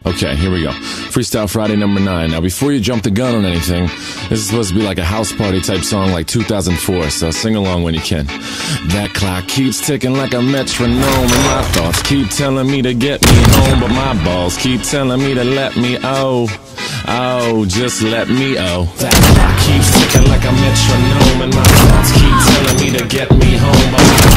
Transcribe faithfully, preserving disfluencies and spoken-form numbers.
Okay, here we go. Freestyle Friday number nine. Now, before you jump the gun on anything, this is supposed to be like a house party type song like two thousand four, so sing along when you can. That clock keeps ticking like a metronome, and my thoughts keep telling me to get me home, but my balls keep telling me to let me oh, oh, just let me oh. That clock keeps ticking like a metronome, and my thoughts keep telling me to get me home, but my